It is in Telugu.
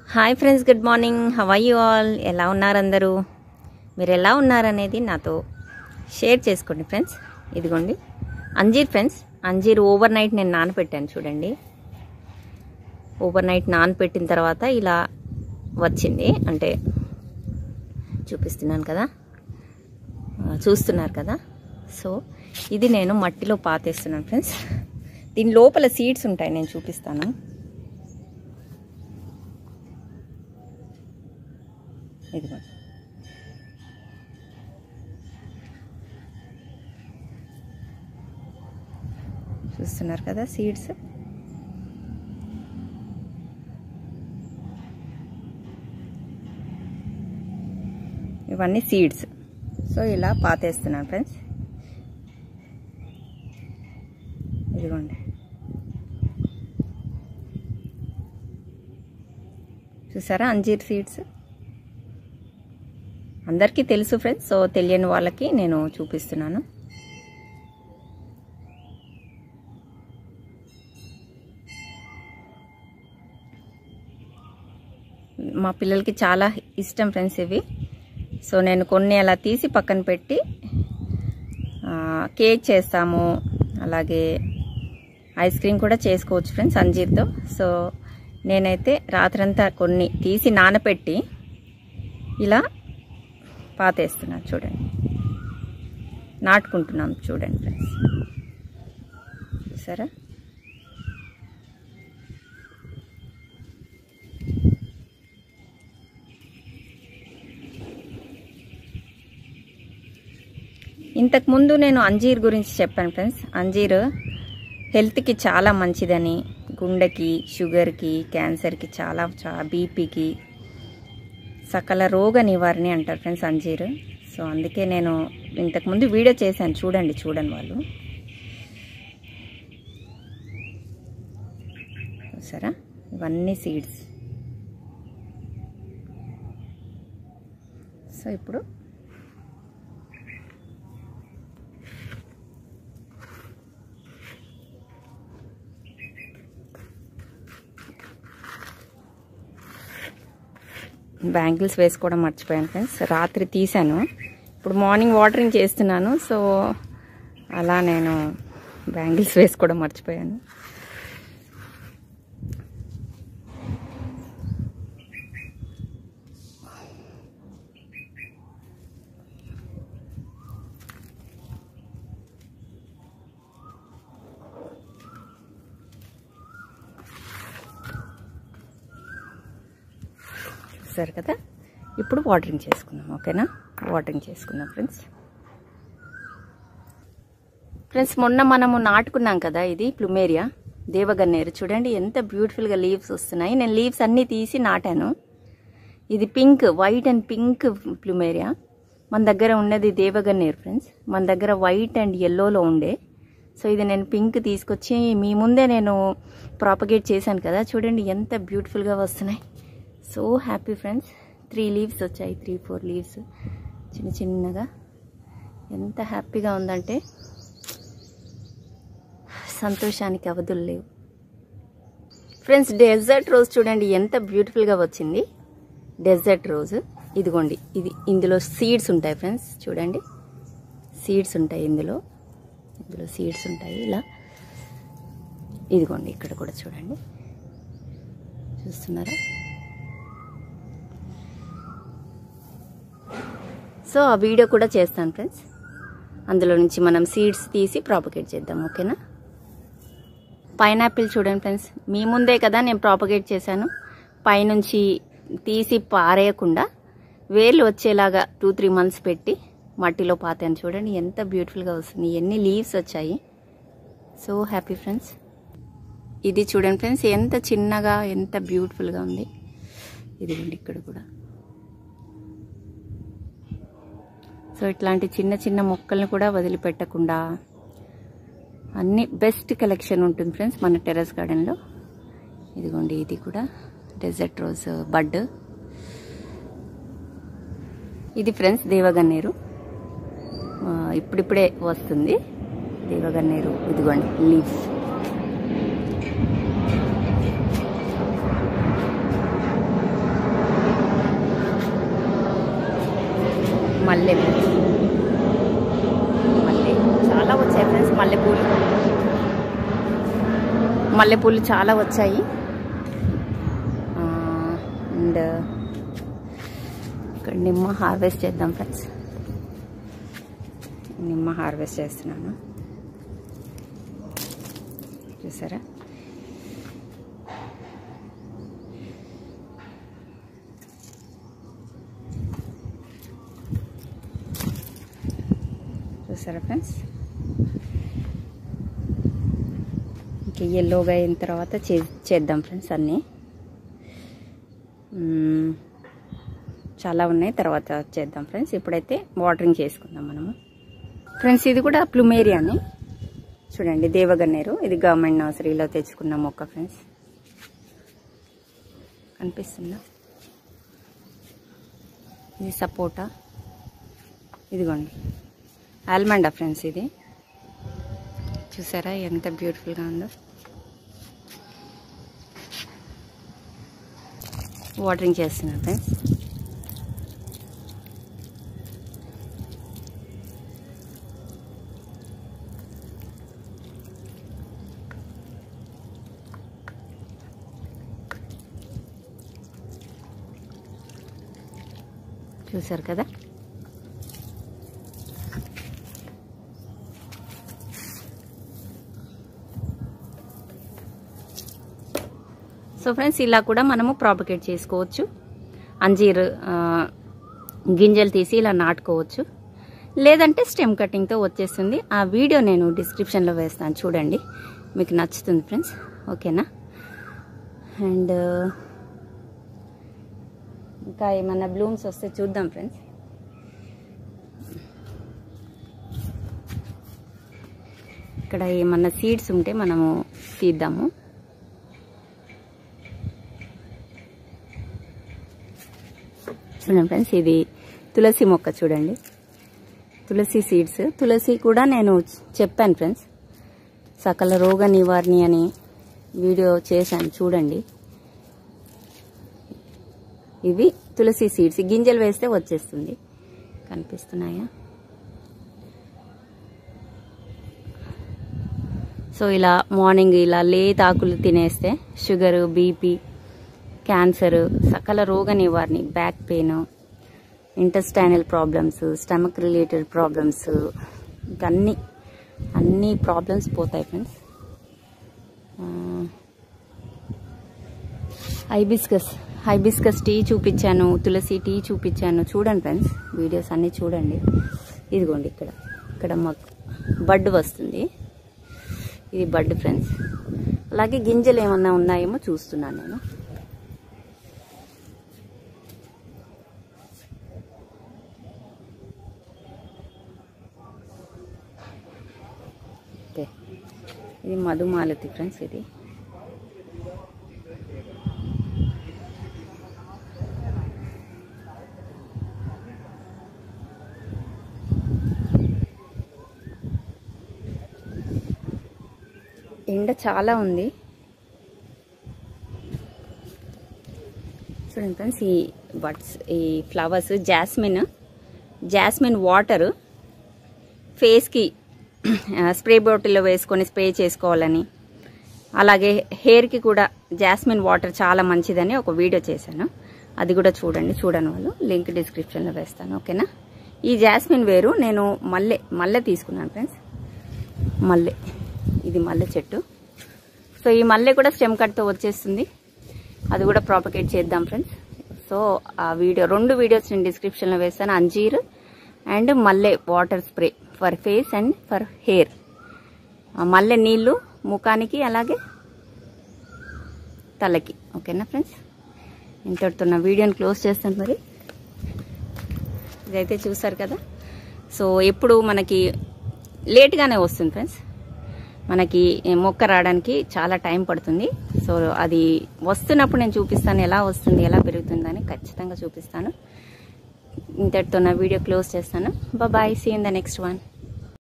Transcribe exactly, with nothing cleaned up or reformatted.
Hi friends, good morning. How are you all? ఎలా ఉన్నారు అందరూ? మీరు ఎలా ఉన్నారనేది నాతో షేర్ చేసుకోండి ఫ్రెండ్స్. ఇదిగోండి అంజీర్ ఫ్రెండ్స్. అంజీర్ ఓవర్ నైట్ నేను నానపెట్టాను చూడండి. ఓవర్ నైట్ నానపెట్టిన తర్వాత ఇలా వచ్చింది. అంటే చూపిస్తున్నాను కదా, చూస్తున్నారు కదా. సో ఇది నేను మట్టిలో పాతేస్తున్నాను ఫ్రెండ్స్. దీని లోపల సీడ్స్ ఉంటాయి, నేను చూపిస్తాను. ఇదిగో చూస్తున్నారు కదా సీడ్స్. ఇవన్నీ సీడ్స్. సో ఇలా పాతేస్తున్నాను ఫ్రెండ్స్. ఇదిగోండి చూసారా అంజీర్ సీడ్స్. అందరికీ తెలుసు ఫ్రెండ్స్, సో తెలియని వాళ్ళకి నేను చూపిస్తున్నాను. మా పిల్లలకి చాలా ఇష్టం ఫ్రెండ్స్ ఇవి. సో నేను కొన్ని అలా తీసి పక్కన పెట్టి కేక్ చేస్తాము, అలాగే ఐస్ క్రీమ్ కూడా చేసుకోవచ్చు ఫ్రెండ్స్ అంజీర్తో. సో నేనైతే రాత్రంతా కొన్ని తీసి నానపెట్టి ఇలా పాతేస్తున్నాను చూడండి, నాటుకుంటున్నాం చూడండి ఫ్రెండ్స్. చూసారా? ఇంతకుముందు నేను అంజీర్ గురించి చెప్పాను ఫ్రెండ్స్. అంజీర్ హెల్త్కి చాలా మంచిదని, గుండెకి, షుగర్కి, క్యాన్సర్కి, చాలా బీపీకి, సకల రోగ నివారణ అంటారు ఫ్రెండ్స్ అంజీర్. సో అందుకే నేను ఇంతకుముందు వీడియో చేశాను, చూడండి చూడండి వాళ్ళు. చూసారా? ఇవన్నీ సీడ్స్. సో ఇప్పుడు బ్యాంగిల్స్ వేసుకోవడం మర్చిపోయాను ఫ్రెండ్స్. రాత్రి తీసాను, ఇప్పుడు మార్నింగ్ వాటరింగ్ చేస్తున్నాను. సో అలా నేను బ్యాంగిల్స్ వేసుకోవడం మర్చిపోయాను. సరే కదా, ఇప్పుడు వాటరింగ్ చేసుకుందాం. ఓకేనా? వాటరింగ్ చేసుకుందాం ఫ్రెండ్స్. ఫ్రెండ్స్ మొన్న మనము నాటుకున్నాం కదా, ఇది ప్లుమేరియా దేవగన్నేరు. చూడండి ఎంత బ్యూటిఫుల్గా లీవ్స్ వస్తున్నాయి. నేను లీవ్స్ అన్నీ తీసి నాటాను. ఇది pink, white and pink plumeria. మన దగ్గర ఉన్నది దేవగన్నేరు ఫ్రెండ్స్. మన దగ్గర వైట్ అండ్ ఎల్లోలో ఉండే. సో ఇది నేను పింక్ తీసుకొచ్చి మీ ముందే నేను ప్రాపగేట్ చేశాను కదా. చూడండి ఎంత బ్యూటిఫుల్గా వస్తున్నాయి. So happy friends. Three leaves వచ్చాయి, త్రీ ఫోర్ లీవ్స్ చిన్న చిన్నగా. ఎంత హ్యాపీగా ఉందంటే సంతోషానికి అవధులు లేవు ఫ్రెండ్స్. డెజర్ట్ రోజ్ చూడండి ఎంత బ్యూటిఫుల్గా వచ్చింది. డెజర్ట్ రోజ్ ఇదిగోండి, ఇది ఇందులో సీడ్స్ ఉంటాయి ఫ్రెండ్స్. చూడండి సీడ్స్ ఉంటాయి ఇందులో, ఇందులో సీడ్స్ ఉంటాయి ఇలా. ఇదిగోండి ఇక్కడ కూడా చూడండి, చూస్తున్నారా? సో ఆ వీడియో కూడా చేస్తాను ఫ్రెండ్స్. అందులో నుంచి మనం సీడ్స్ తీసి ప్రాపగేట్ చేద్దాం. ఓకేనా? పైనాపిల్ చూడండి ఫ్రెండ్స్, మీ ముందే కదా నేను ప్రాపగేట్ చేశాను. పైనుంచి తీసి పారేయకుండా వేర్లు వచ్చేలాగా టూ త్రీ మంత్స్ పెట్టి మట్టిలో పాతాను. చూడండి ఎంత బ్యూటిఫుల్గా వస్తుంది, ఎన్ని లీవ్స్ వచ్చాయి. So happy friends. ఇది చూడండి ఫ్రెండ్స్ ఎంత చిన్నగా, ఎంత బ్యూటిఫుల్గా ఉంది. ఇదిగోండి ఇక్కడ కూడా. సో ఇట్లాంటి చిన్న చిన్న మొక్కల్ని కూడా వదిలిపెట్టకుండా అన్ని బెస్ట్ కలెక్షన్ ఉంటుంది ఫ్రెండ్స్ మన టెర్రస్ గార్డెన్లో. ఇదిగోండి ఇది కూడా డెజర్ట్ రోజ్ బడ్. ఇది ఫ్రెండ్స్ దేవగన్నేరు, ఇప్పుడిప్పుడే వస్తుంది దేవగన్నేరు. ఇదిగోండి లీవ్స్. మల్లె మల్లె చాలా వచ్చాయి ఫ్రెండ్స్. మల్లెపూలు మల్లెపూలు చాలా వచ్చాయి. అండ్ ఇక్కడ నిమ్మ హార్వెస్ట్ చేద్దాం ఫ్రెండ్స్. నిమ్మ హార్వెస్ట్ చేస్తున్నాను, చూసారా. చూసారా ఫ్రెండ్స్. ఇంకా ఎల్లోగా అయిన తర్వాత చే చేద్దాం ఫ్రెండ్స్. అన్నీ చాలా ఉన్నాయి, తర్వాత చేద్దాం ఫ్రెండ్స్. ఇప్పుడైతే వాటరింగ్ చేసుకుందాం మనము ఫ్రెండ్స్. ఇది కూడా ప్లుమేరియాని చూడండి, దేవగన్నేరు. ఇది గవర్నమెంట్ నర్సరీలో తెచ్చుకున్న మొక్క ఫ్రెండ్స్. కనిపిస్తుందా? ఇది సపోటా, ఇదిగోండి ఆల్మండా ఫ్రెండ్స్. ఇది చూసారా ఎంత బ్యూటిఫుల్గా ఉందో. వాటరింగ్ చేస్తున్నాను ఫ్రెండ్స్. చూసారు కదా. సో ఫ్రెండ్స్, ఇలా కూడా మనము ప్రాపగేట్ చేసుకోవచ్చు. అంజీర్ గింజలు తీసి ఇలా నాటుకోవచ్చు, లేదంటే స్టెమ్ కటింగ్తో వచ్చేస్తుంది. ఆ వీడియో నేను డిస్క్రిప్షన్లో వేస్తాను, చూడండి, మీకు నచ్చుతుంది ఫ్రెండ్స్. ఓకేనా. అండ్ ఇంకా ఏమన్నా బ్లూమ్స్ వస్తే చూద్దాం ఫ్రెండ్స్. ఇక్కడ ఏమన్నా సీడ్స్ ఉంటే మనము తీద్దాము. చూడండి ఫ్రెండ్స్, ఇది తులసి మొక్క చూడండి, తులసి సీడ్స్. తులసి కూడా నేను చెప్పాను ఫ్రెండ్స్, సకల రోగ నివారణ అని వీడియో చేశాను, చూడండి. ఇవి తులసి సీడ్స్, గింజలు వేస్తే వచ్చేస్తుంది. కనిపిస్తున్నాయా? సో ఇలా మార్నింగ్ ఇలా లేత ఆకులు తినేస్తే షుగరు, బీపీ, క్యాన్సర్, సకల రోగ నివారణ, back pain, intestinal problems, stomach related problems, ఇంకా అన్ని అన్ని ప్రాబ్లమ్స్ పోతాయి ఫ్రెండ్స్. హైబిస్కస్ హైబిస్కస్ టీ చూపించాను, తులసి టీ చూపించాను, చూడండి ఫ్రెండ్స్, వీడియోస్ అన్నీ చూడండి. ఇదిగోండి ఇక్కడ ఇక్కడ మాకు బడ్ వస్తుంది, ఇది బడ్ ఫ్రెండ్స్. అలాగే గింజలు ఏమన్నా ఉన్నాయేమో చూస్తున్నాను నేను. ఓకే, ఇది మధుమాలతి ఫ్రెండ్స్. ఇది ఎండ చాలా ఉంది చూడండి ఫ్రెండ్స్. ఈ బడ్స్, ఈ ఫ్లవర్స్, జాస్మిన్ జాస్మిన్ వాటర్ ఫేస్కి స్ప్రే బాటిల్లో వేసుకొని స్ప్రే చేసుకోవాలని, అలాగే హెయిర్కి కూడా జాస్మిన్ వాటర్ చాలా మంచిదని ఒక వీడియో చేశాను, అది కూడా చూడండి. చూడని వాళ్ళు లింక్ డిస్క్రిప్షన్లో వేస్తాను. ఓకేనా. ఈ జాస్మిన్ వేరు నేను మల్లె మల్లె తీసుకున్నాను ఫ్రెండ్స్. మల్లె, ఇది మల్లె చెట్టు. సో ఈ మల్లె కూడా స్టెమ్ కట్తో వచ్చేస్తుంది, అది కూడా ప్రాపగేట్ చేద్దాం ఫ్రెండ్స్. సో ఆ వీడియో, రెండు వీడియోస్ నేను డిస్క్రిప్షన్లో వేస్తాను. అంజీర్ అండ్ మల్లె water spray for face and for hair. మల్లె నీళ్ళు ముఖానికి అలాగే తలకి. ఓకేనా ఫ్రెండ్స్, ఇంతటితో నా వీడియోని క్లోజ్ చేస్తాను. మరి ఇదైతే చూసారు కదా. సో ఎప్పుడు మనకి లేట్గానే వస్తుంది ఫ్రెండ్స్, మనకి మొక్క రావడానికి చాలా టైం పడుతుంది. సో అది వస్తున్నప్పుడు నేను చూపిస్తాను, ఎలా వస్తుంది, ఎలా పెరుగుతుందని ఖచ్చితంగా చూపిస్తాను. ఇంతటితో నా వీడియో క్లోజ్ చేస్తాను. Bye, see in the next one.